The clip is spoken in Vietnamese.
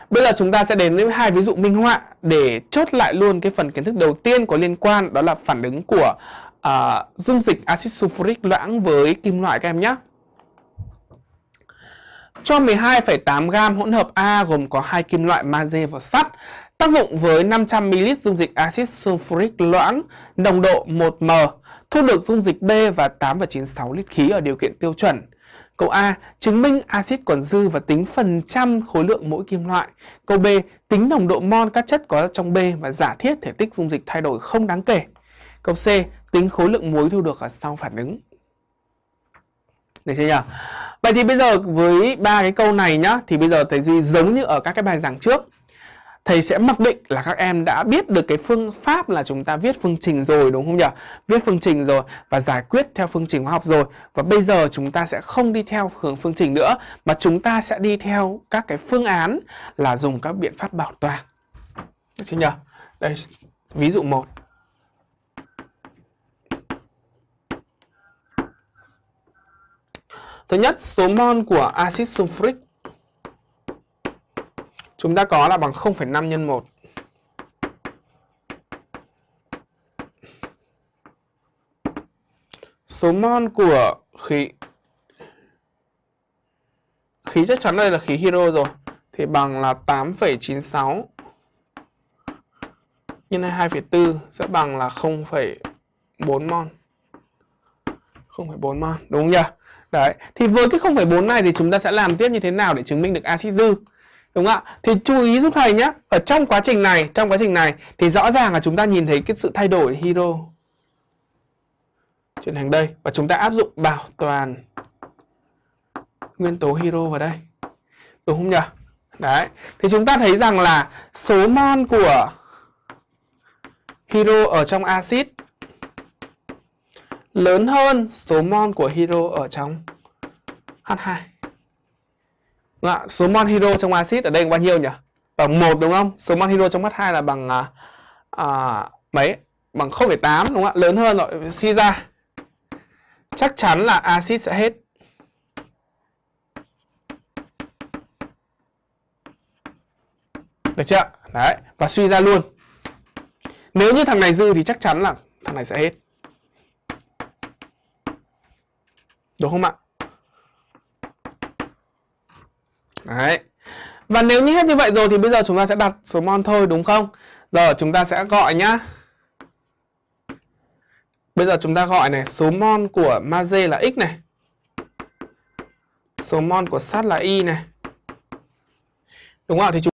Bây giờ chúng ta sẽ đến với hai ví dụ minh họa để chốt lại luôn cái phần kiến thức đầu tiên có liên quan, đó là phản ứng của dung dịch axit sulfuric loãng với kim loại các em nhé. Cho 12,8 gam hỗn hợp A gồm có 2 kim loại magie và sắt. Tác dụng với 500 ml dung dịch axit sulfuric loãng, nồng độ 1m, thu được dung dịch B và 8,96 lít khí ở điều kiện tiêu chuẩn. Câu A, chứng minh axit còn dư và tính phần trăm khối lượng mỗi kim loại. Câu B, tính nồng độ mol các chất có trong B và giả thiết thể tích dung dịch thay đổi không đáng kể. Câu C, tính khối lượng muối thu được ở sau phản ứng. Được chưa nhỉ? Vậy thì bây giờ với ba cái câu này nhá, thì bây giờ thầy Duy giống như ở các cái bài giảng trước, thầy sẽ mặc định là các em đã biết được cái phương pháp là chúng ta viết phương trình rồi, đúng không nhỉ? Viết phương trình rồi và giải quyết theo phương trình hóa học rồi. Và bây giờ chúng ta sẽ không đi theo hướng phương trình nữa, mà chúng ta sẽ đi theo các cái phương án là dùng các biện pháp bảo toàn. Được chưa nhỉ? Đây, ví dụ 1. Thứ nhất, số mol của axit sulfuric chúng ta có là bằng 0,5 nhân 1. Số mol của khí chắc chắn đây là khí hydro rồi, thì bằng là 8,96 nhân 2,4 sẽ bằng là 0,4 mol. 0,4 mol, đúng không nhỉ? Đấy, thì với cái 0,4 này thì chúng ta sẽ làm tiếp như thế nào để chứng minh được axit dư? Đúng không ạ? Thì chú ý giúp thầy nhé. Ở trong quá trình này thì rõ ràng là chúng ta nhìn thấy cái sự thay đổi hydro chuyển thành đây, và chúng ta áp dụng bảo toàn nguyên tố hydro vào đây. Đúng không nhỉ? Đấy, thì chúng ta thấy rằng là số mol của hydro ở trong axit lớn hơn số mol của hydro ở trong H2. Số mol hydro trong axit ở đây bao nhiêu nhỉ? Bằng 1 đúng không? Số mol hydro trong H2 là bằng mấy? Bằng 0,8 đúng không ạ? Lớn hơn rồi, suy ra chắc chắn là axit sẽ hết. Được chưa? Đấy, và suy ra luôn. Nếu như thằng này dư thì chắc chắn là thằng này sẽ hết. Đúng không ạ? Đấy. Và nếu như hết như vậy rồi thì bây giờ chúng ta sẽ đặt số mol thôi, đúng không? Giờ chúng ta sẽ gọi nhá. Bây giờ chúng ta gọi này, số mol của magie là x này, số mol của sắt là y này. Đúng không ạ? Thì